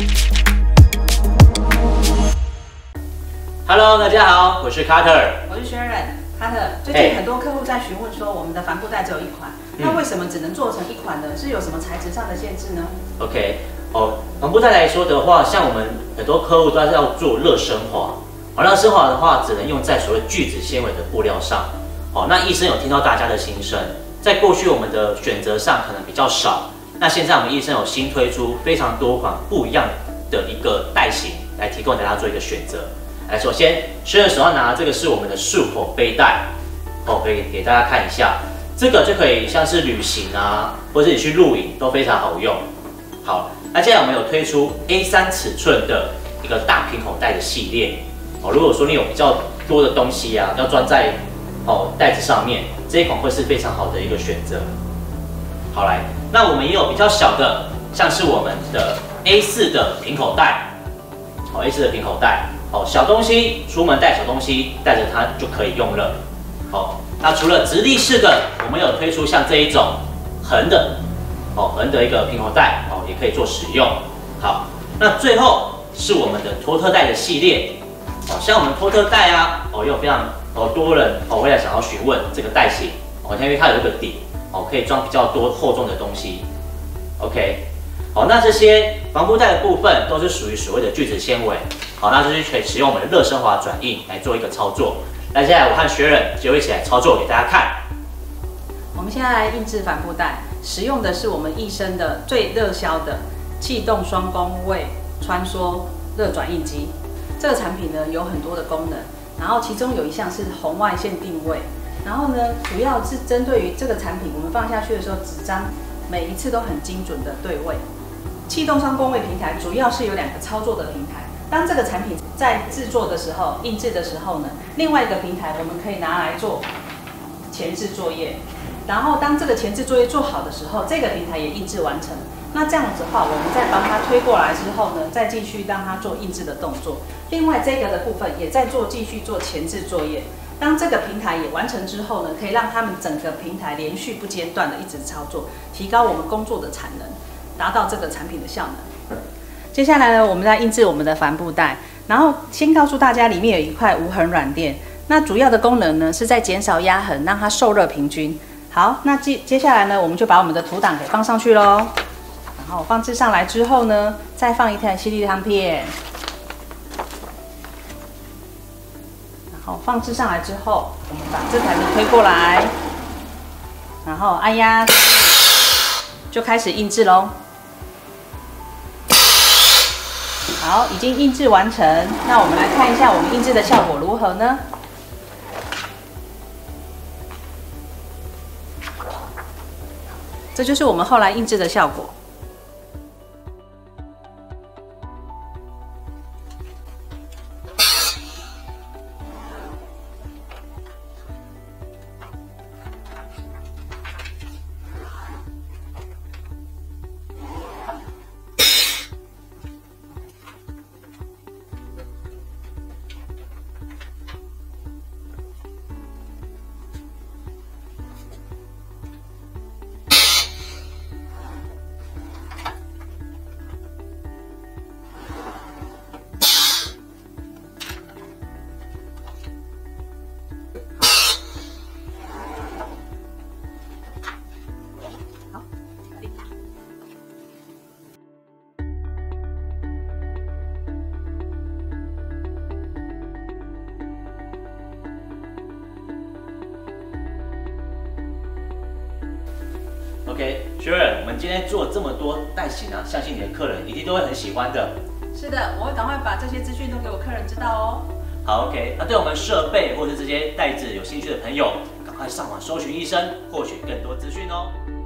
Hello， 大家好，我是 Carter， 我是 Sharon。Carter， 最近很多客户在询问说，我们的帆布袋只有一款，那为什么只能做成一款呢？是有什么材质上的限制呢 ？OK， 帆布袋来说的话，像我们很多客户都是要做热升华，热升华的话只能用在所谓聚酯纤维的布料上。那医生有听到大家的心声，在过去我们的选择上可能比较少，那现在我们医生有新推出非常多款不一样的一个袋型来提供大家做一个选择。来，首先Sharon手上拿的这个是我们的束口背带，可以给大家看一下，这个就可以像是旅行啊，或者你去露营都非常好用。好，那接下来我们有推出 A3 尺寸的一个大平口袋的系列。如果说你有比较多的东西啊，要装在袋子上面，这一款会是非常好的一个选择。好来，那我们也有比较小的，像是我们的 A4 的平口袋，A4 的平口袋。小东西出门带小东西，带着它就可以用了。那除了直立式的，我们有推出像这一种横的，横的一个平口袋，也可以做使用。好，那最后是我们的托特袋的系列，像我们托特袋啊，也有非常多人会来想要询问这个袋型，因为它有一个底，可以装比较多厚重的东西。OK。那这些帆布袋的部分都是属于所谓的聚酯纤维，那就是可以使用我们的热升华转印来做一个操作。那接下来我和Sharon就一起来操作给大家看。 我们现在来印制帆布袋，使用的是我们益生的最热销的气动双工位穿梭热转印机。这个产品呢有很多的功能，然后其中有一项是红外线定位，然后呢主要是针对于这个产品，我们放下去的时候，纸张每一次都很精准的对位。气动双工位平台主要是有2个操作的平台。当这个产品在制作的时候、印制的时候呢，另外一个平台我们可以拿来做前置作业。然后当这个前置作业做好的时候，这个平台也印制完成。那这样子的话，我们再帮它推过来之后呢，再继续让它做印制的动作。另外这个的部分也在继续做前置作业。当这个平台也完成之后呢，可以让他们整个平台连续不间断的一直操作，提高我们工作的产能。达到这个产品的效能。接下来呢，我们再印制我们的帆布袋，然后先告诉大家，里面有一块无痕软垫。那主要的功能呢，是在减少压痕，让它受热平均。好，那接下来呢，我们就把我们的图档给放上去咯。然后放置上来之后呢，再放一片硒利汤片。然后放置上来之后，我们把这台子推过来，然后按压，就开始印制咯。好，已经印制完成。那我们来看一下我们印制的效果如何呢？这就是我们后来印制的效果。 OK，Sharon， 我们今天做这么多袋型啊，相信你的客人一定都会很喜欢的。 是的，我会赶快把这些资讯都给我客人知道哦。 好 ，OK， 那对我们设备或是这些袋子有兴趣的朋友，赶快上网搜寻医生，获取更多资讯哦。